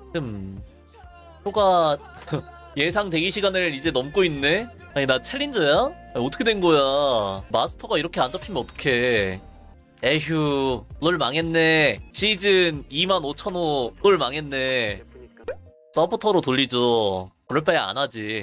표가 예상 대기 시간을 이제 넘고 있네? 아니 나 챌린저야? 아니, 어떻게 된 거야? 마스터가 이렇게 안 잡히면 어떡해. 에휴 롤 망했네. 시즌 25,000호 롤 망했네. 서포터로 돌리죠. 그럴 바에 안 하지.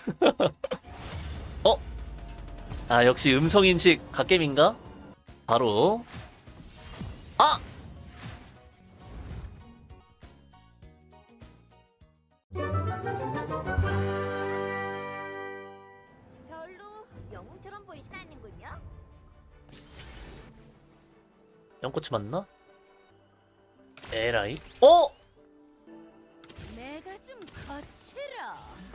어? 아 역시 음성인식 갓겜인가? 바로 아! 별로 영웅처럼 보이진 않는군요. 양꼬치 맞나? 에라이? 어? 내가 좀 거칠어.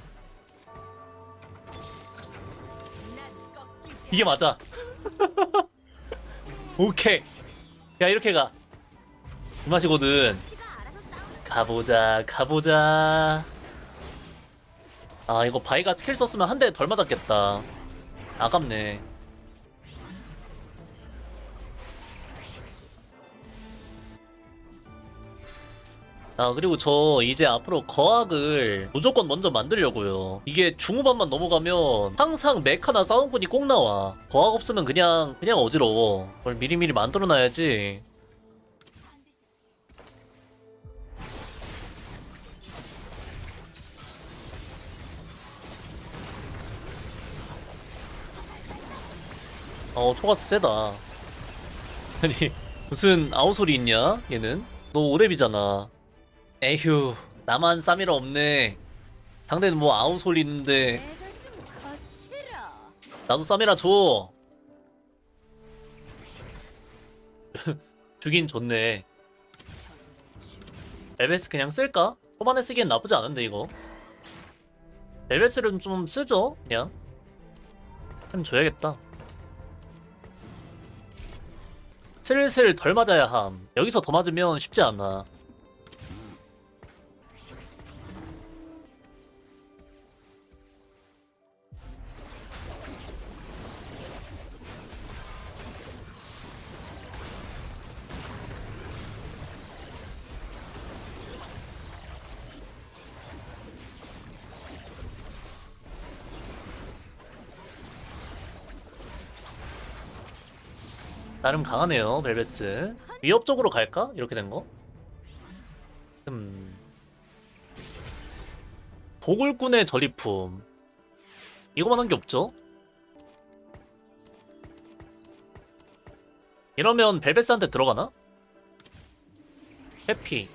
난 꺾이지 이게 맞아. 오케이. 야 이렇게 가. 이 맛이거든. 않지가 알아서 싸우는 가보자 가보자. 아 이거 바이가 스킬 썼으면 한 대 덜 맞았겠다. 아깝네. 아 그리고 저 이제 앞으로 거학을 무조건 먼저 만들려고요. 이게 중후반만 넘어가면 항상 메카나 싸움꾼이 꼭 나와. 거학 없으면 그냥 어지러워. 그걸 미리미리 만들어놔야지. 토가스 세다. 아니 무슨 아우솔이 있냐 얘는? 너 오랩이잖아. 에휴 나만 사미라 없네. 상대는 뭐 아우솔이 있는데 내가 좀 거칠어. 나도 사미라 줘. 주긴 좋네. 벨벳스 그냥 쓸까? 초반에 쓰기엔 나쁘지 않은데 이거. 벨벳스를 좀 쓰죠 그냥. 좀 줘야겠다. 슬슬 덜 맞아야 함. 여기서 더 맞으면 쉽지 않아. 나름 강하네요 벨벳스. 위협적으로 갈까? 이렇게 된 거? 도굴꾼의 전리품 이거만 한 게 없죠? 이러면 벨벳스한테 들어가나? 해피.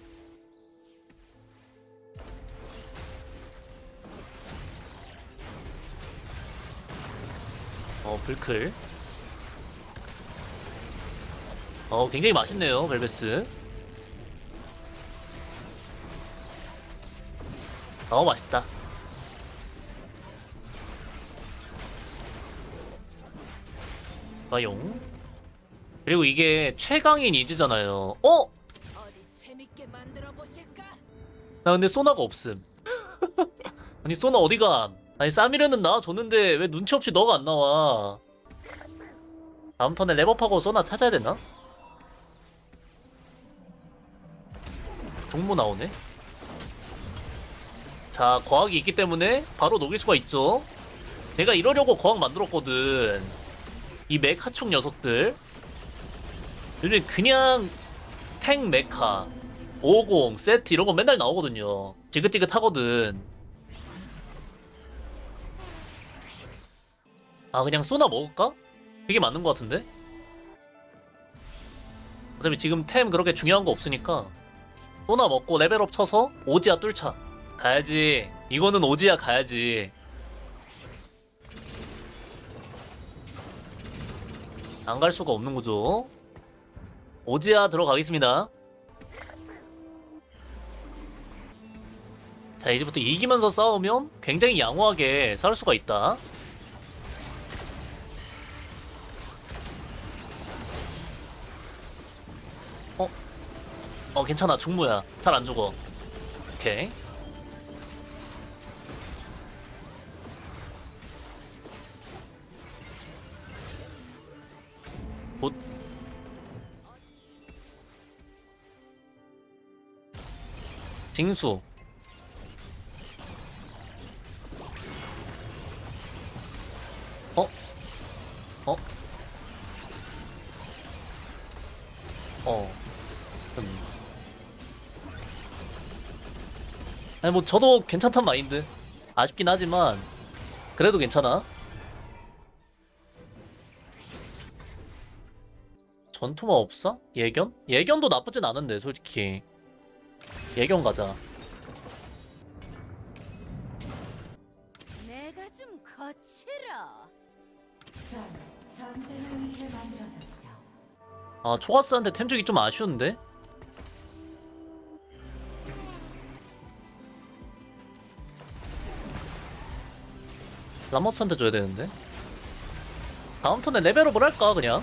불클. 굉장히 맛있네요 벨벳스. 맛있다. 마용. 그리고 이게 최강인 이즈잖아요. 어디 재밌게 만들어 보실까? 나 근데 소나가 없음. 아니 소나 어디가? 아니 사미르는 나와줬는데 왜 눈치 없이 너가 안 나와? 다음 턴에 랩업하고 소나 찾아야 되나? 종모 나오네. 자 과학이 있기 때문에 바로 녹일 수가 있죠. 내가 이러려고 과학 만들었거든. 이 메카축 녀석들 요즘 그냥 탱 메카 50 세트 이런 거 맨날 나오거든요. 지긋지긋하거든. 아 그냥 소나 먹을까? 그게 맞는 것 같은데? 어차피 지금 템 그렇게 중요한 거 없으니까 소나 먹고 레벨업 쳐서 오지아 뚫자. 가야지. 이거는 오지아 가야지. 안 갈 수가 없는 거죠. 오지아 들어가겠습니다. 자 이제부터 이기면서 싸우면 굉장히 양호하게 싸울 수가 있다. 괜찮아 중무야. 잘 안 죽어. 오케이. 곧 징수. 어? 어? 어. 아니 뭐 저도 괜찮단 마인드. 아쉽긴 하지만 그래도 괜찮아. 전투마 없어? 예견? 예견도 나쁘진 않은데 솔직히. 예견 가자. 내가 좀 거칠어. 전쟁을 위해 만들어졌죠. 아 초가스한테 템 주기 좀 아쉬운데? 라모스한테 줘야 되는데. 다음 턴에 레벨업을 할까 그냥?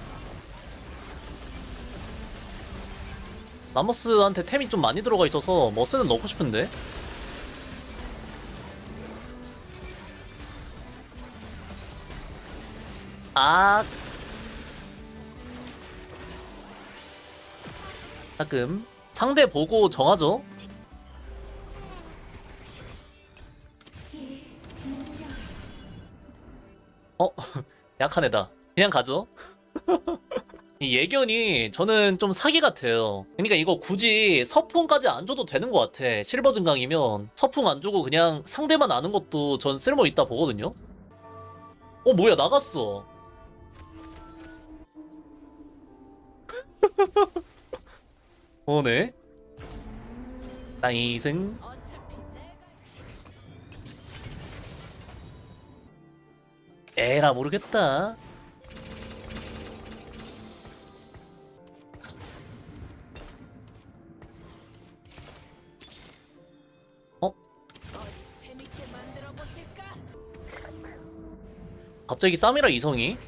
라모스한테 템이 좀 많이 들어가 있어서 머스는 넣고 싶은데. 아 가끔 상대 보고 정하죠. 어? 약한 애다. 그냥 가죠. 이 예견이 저는 좀 사기 같아요. 그러니까 이거 굳이 서풍까지 안 줘도 되는 것 같아. 실버 증강이면 서풍 안 주고 그냥 상대만 아는 것도 전 쓸모 있다 보거든요. 어 뭐야 나갔어. 오네. 나이승. 어차피 내가 에라 모르겠다. 어? 어디 재밌게 만들어 보실까? 갑자기 쌈이라 이성이?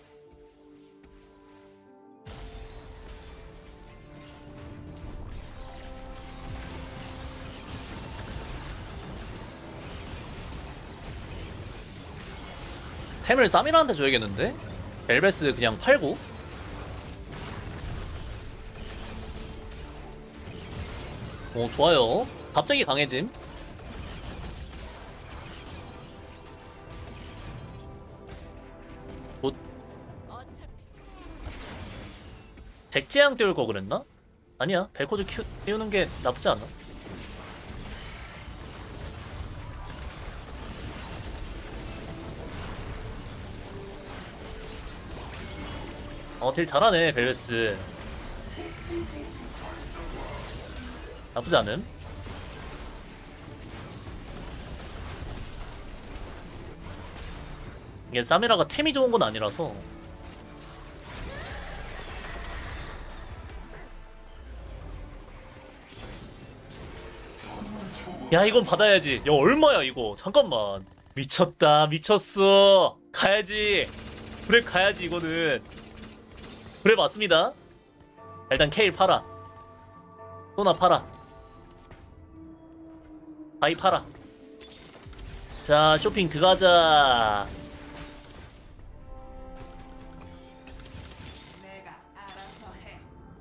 템을 쌈이라한테 줘야겠는데? 벨베스 그냥 팔고. 오 좋아요. 갑자기 강해짐. 굿. 어차피 잭지양 띄울 거 그랬나? 아니야 벨코즈 띄우는 게 나쁘지 않아. 딜 잘하네 벨베스. 나쁘지 않음. 이게 사미라가 템이 좋은 건 아니라서. 야 이건 받아야지. 야 얼마야 이거. 잠깐만. 미쳤다 미쳤어. 가야지. 브렉 가야지 이거는. 브렉 맞습니다. 일단 케일 팔아. 소나 팔아. 바이 팔아. 자 쇼핑 들어가자. 내가 알아서 해.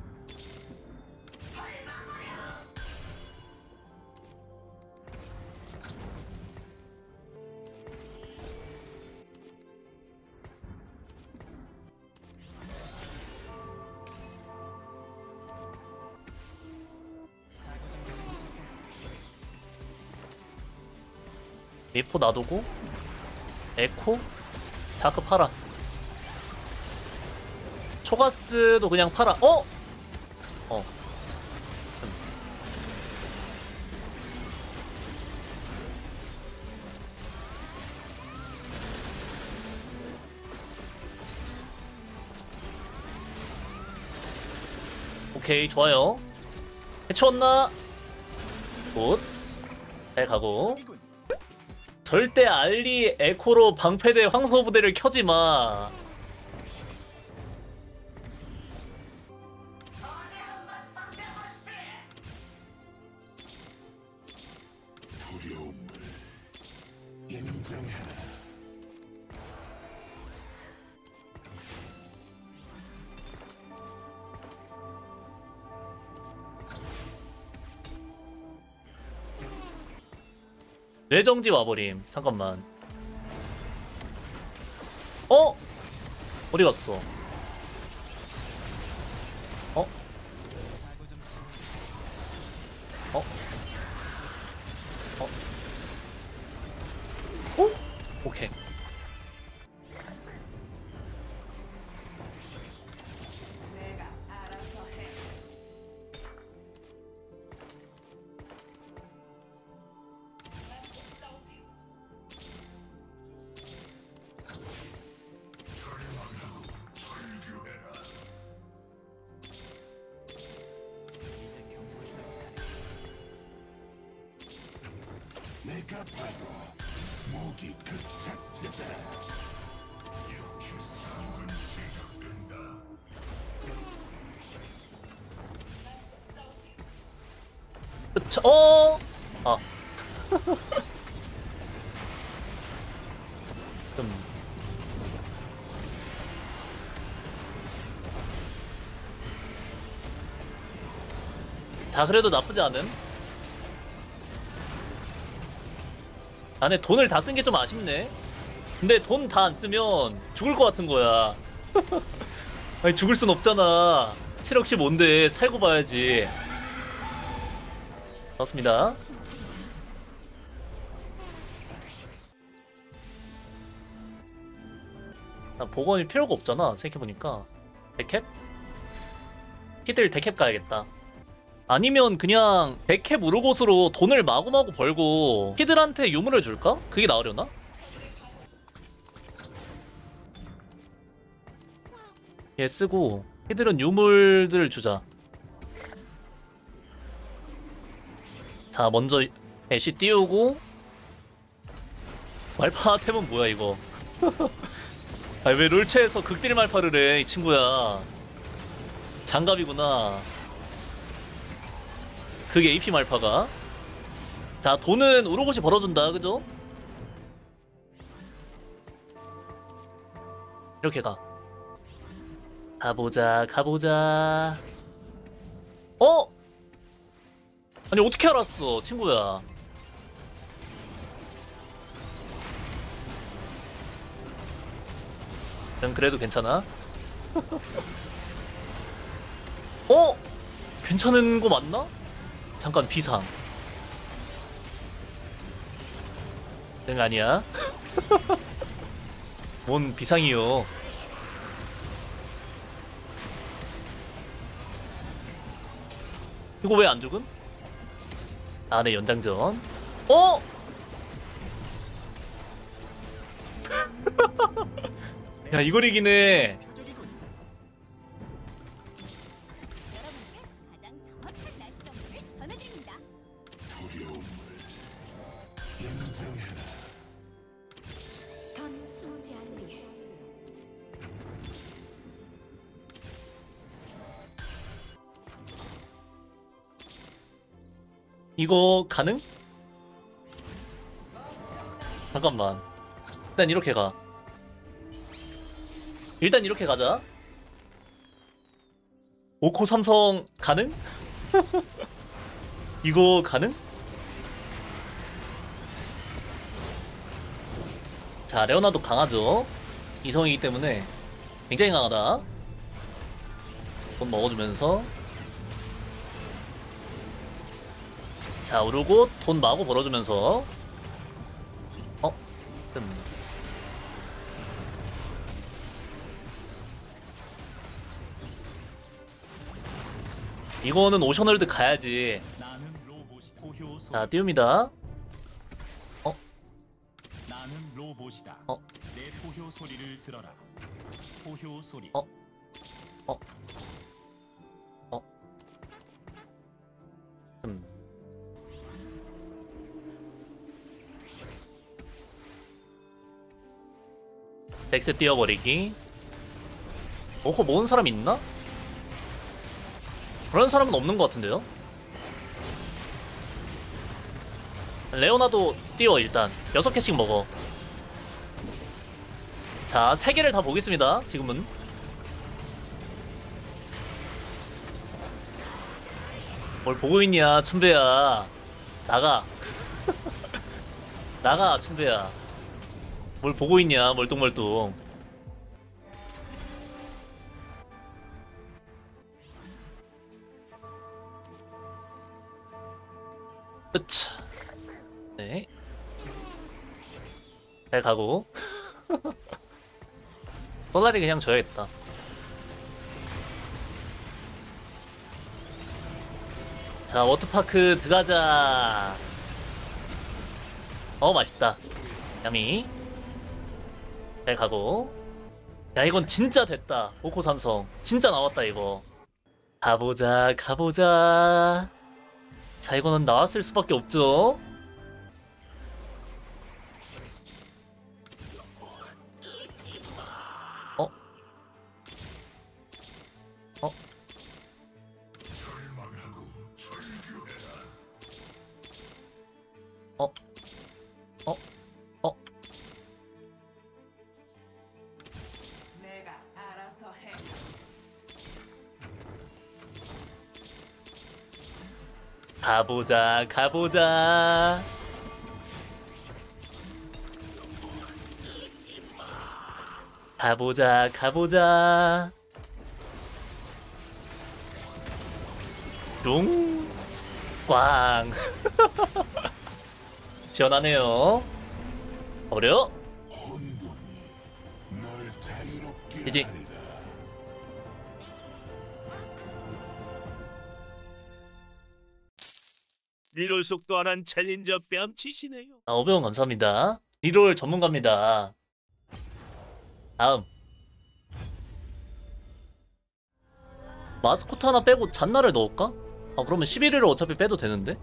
미포 놔두고 에코 자크 팔아. 초가스도 그냥 팔아. 어? 어. 오케이 좋아요. 해치웠나? 굿. 잘 가고. 절대 알리 에코로 방패대 황소부대를 켜지마. 뇌정지 와버림. 잠깐만. 어? 어디 갔어? 어? 어? 어? 어? 오케이. 내가 알아서 해. 내가 바로 무기 그 자체다. 이렇게 싸움은 시작된다. 그쵸? 어? 아. 자, 그래도 나쁘지 않음. 안에 돈을 다 쓴 게 좀 아쉽네. 근데 돈 다 안 쓰면 죽을 것 같은 거야. 아니, 죽을 순 없잖아. 체력 15인데 살고 봐야지. 좋습니다. 복원이 필요가 없잖아. 생각해보니까. 데캡? 히들 데캡 가야겠다. 아니면 그냥 데캡 우르곳으로 돈을 마구마구 벌고 히들한테 유물을 줄까? 그게 나으려나? 얘 쓰고 히들은 유물들을 주자. 자, 먼저 애쉬 띄우고. 말파템은 뭐야 이거. 아니, 왜 롤체에서 극딜 말파를 해, 이 친구야. 장갑이구나. 그게 AP 말파가. 자, 돈은 우르곳이 벌어준다, 그죠? 이렇게 가. 가보자, 가보자. 어? 아니, 어떻게 알았어, 친구야. 난 그래도 괜찮아. 어? 괜찮은 거 맞나? 잠깐, 비상. 응, 아니야. 뭔 비상이요. 이거 왜 안 죽음? 아, 네, 연장전. 어? 야, 이걸 이기네. 두려움을 인정해라. 전 숨지 않으리. 이거 가능? 잠깐만. 일단 이렇게 가. 일단 이렇게 가자. 5코 삼성 가능? 이거 가능? 자, 레오나도 강하죠. 이성이기 때문에 굉장히 강하다. 돈 먹어주면서. 자, 오르고 돈 마구 벌어주면서. 어? 이거는 오션월드 가야지. 나는 로봇이다. 포효 소리. 자, 띄웁니다. 나는 로봇이다. 어? 내 포효 소리를 들어라. 포효 소리. 어? 어? 백스 띄워버리기. 오코 모은 사람 있나? 그런 사람은 없는 것 같은데요? 레오나도 띄워. 일단 6개씩 먹어. 자, 3개를 다 보겠습니다. 지금은 뭘 보고 있냐, 춘배야. 나가. 나가 춘배야. 뭘 보고 있냐 멀뚱멀뚱. 으차. 네. 잘 가고. 솔라리 그냥 줘야겠다. 자, 워터파크 들어가자. 맛있다. 야미. 잘 가고. 야, 이건 진짜 됐다. 오코 삼성. 진짜 나왔다, 이거. 가보자, 가보자. 자, 이거는 나왔을 수밖에 없죠. 절망하고 절규해라. 내가 알아서 해. 가보자, 가보자. 가보자, 가보자. 롱, 꽝. 시원하네요. 어려? 혼돈이 널 자유롭게 이제. 하리라. 리롤 속도 안 한 챌린저 뺨치시네요. 500원 감사합니다. 리롤 전문가입니다. 다음. 마스코트 하나 빼고 잔나를 넣을까? 아, 그러면 11일을 어차피 빼도 되는데?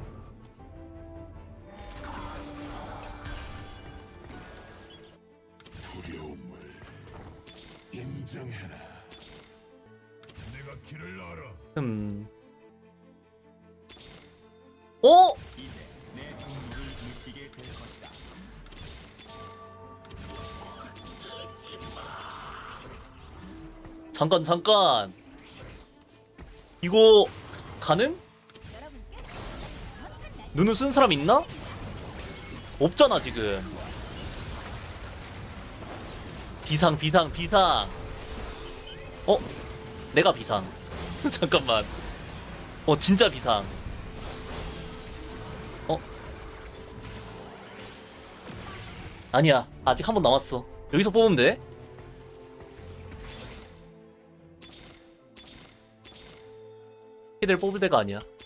두려움을 인정해라. 내가 길을 알아. 어? 이제 내 분노를 느끼게 될 것이다. 잠깐, 잠깐. 이거 가능? 눈을 쓴 사람 있나? 없잖아 지금. 비상 비상 비상. 내가 비상. 잠깐만. 진짜 비상. 아니야, 아직 한 번 남았어. 여기서 뽑으면 돼. 키를 뽑을 때가 아니야.